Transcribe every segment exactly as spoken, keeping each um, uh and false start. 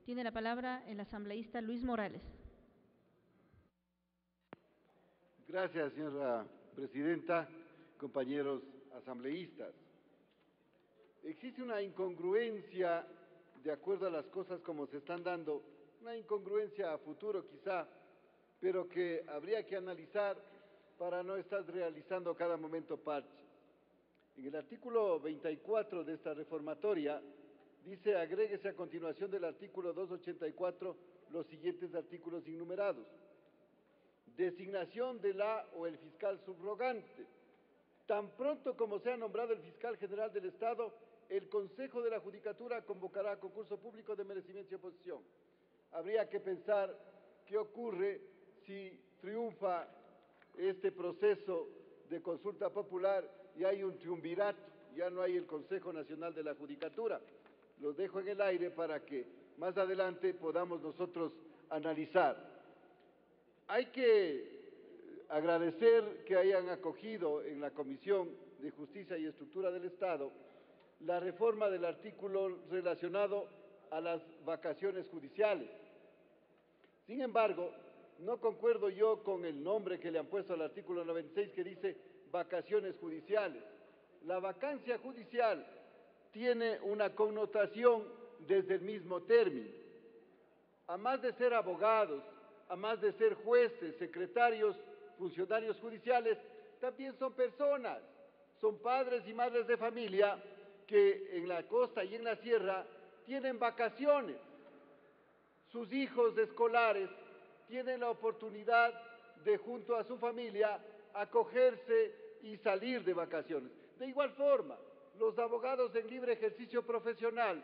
Tiene la palabra el asambleísta Luis Morales. Gracias, señora presidenta, compañeros asambleístas. Existe una incongruencia, de acuerdo a las cosas como se están dando, una incongruencia a futuro quizá, pero que habría que analizar para no estar realizando cada momento parches. En el artículo veinticuatro de esta reformatoria dice: agréguese a continuación del artículo doscientos ochenta y cuatro los siguientes artículos innumerados. Designación de la o el fiscal subrogante. Tan pronto como sea nombrado el fiscal general del Estado, el Consejo de la Judicatura convocará a concurso público de merecimiento y oposición. Habría que pensar qué ocurre si triunfa este proceso de consulta popular y hay un triunvirato, ya no hay el Consejo Nacional de la Judicatura. Lo dejo en el aire para que más adelante podamos nosotros analizar. Hay que agradecer que hayan acogido en la Comisión de Justicia y Estructura del Estado la reforma del artículo relacionado a las vacaciones judiciales. Sin embargo, no concuerdo yo con el nombre que le han puesto al artículo noventa y seis, que dice vacaciones judiciales. La vacancia judicial tiene una connotación desde el mismo término. A más de ser abogados, a más de ser jueces, secretarios, funcionarios judiciales, también son personas, son padres y madres de familia que en la costa y en la sierra tienen vacaciones. Sus hijos escolares tienen la oportunidad de, junto a su familia, acogerse y salir de vacaciones. De igual forma, los abogados en libre ejercicio profesional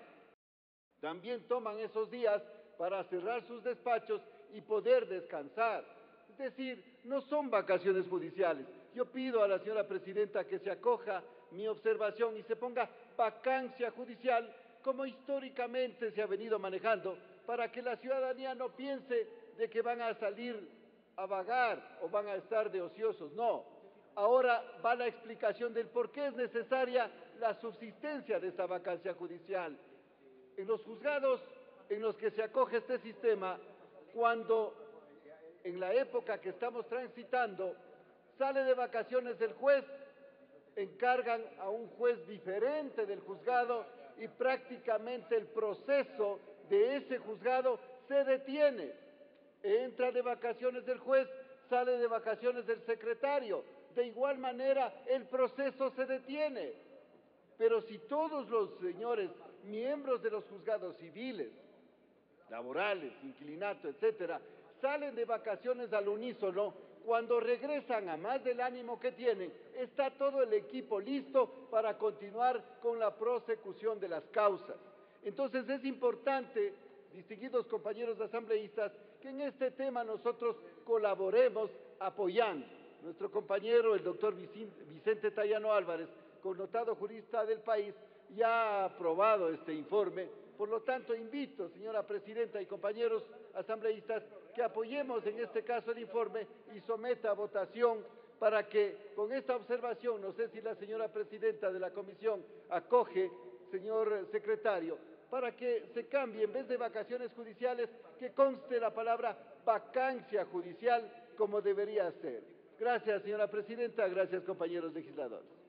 también toman esos días para cerrar sus despachos y poder descansar. Es decir, no son vacaciones judiciales. Yo pido a la señora presidenta que se acoja mi observación y se ponga vacancia judicial, como históricamente se ha venido manejando, para que la ciudadanía no piense de que van a salir a vagar o van a estar de ociosos. No, ahora va la explicación del por qué es necesaria la subsistencia de esta vacancia judicial. En los juzgados en los que se acoge este sistema, cuando en la época que estamos transitando sale de vacaciones el juez, encargan a un juez diferente del juzgado y prácticamente el proceso de ese juzgado se detiene. Entra de vacaciones el juez, sale de vacaciones el secretario. De igual manera, el proceso se detiene. Pero si todos los señores miembros de los juzgados civiles, laborales, inquilinato, etcétera, salen de vacaciones al unísono, cuando regresan a más del ánimo que tienen, está todo el equipo listo para continuar con la prosecución de las causas. Entonces es importante, distinguidos compañeros asambleístas, que en este tema nosotros colaboremos apoyando. Nuestro compañero, el doctor Vicente Tayano Álvarez, connotado jurista del país, ya ha aprobado este informe. Por lo tanto, invito, señora presidenta y compañeros asambleístas, que apoyemos en este caso el informe y someta a votación para que, con esta observación, no sé si la señora presidenta de la comisión acoge, señor secretario, para que se cambie, en vez de vacaciones judiciales, que conste la palabra vacancia judicial como debería ser. Gracias, señora presidenta. Gracias, compañeros legisladores.